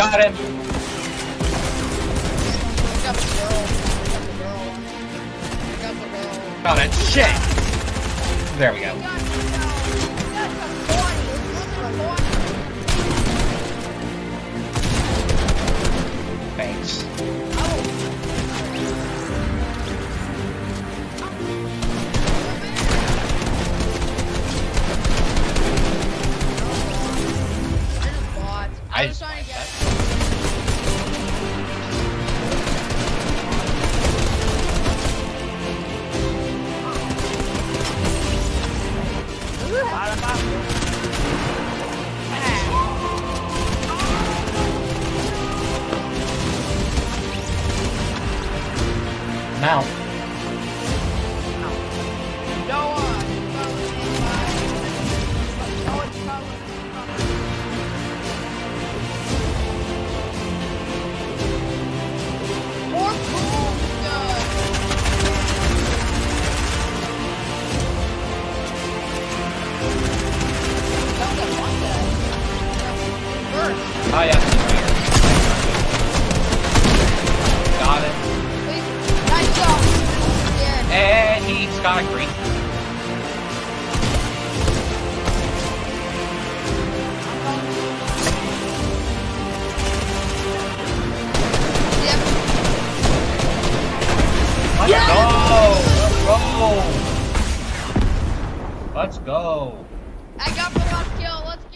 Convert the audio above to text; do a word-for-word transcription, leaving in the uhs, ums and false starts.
Got him. Pick up the girl. Pick up the girl. Pick up the girl. Got it. Shit. There we go. Thanks. I was trying to get. Now. Go on. More cool stuff. Oh yeah. Got it. Nice job. Yeah. And he's got a green. Yep. Let's Yeah. go! Let's go! Let's go! I got the last kill. Let's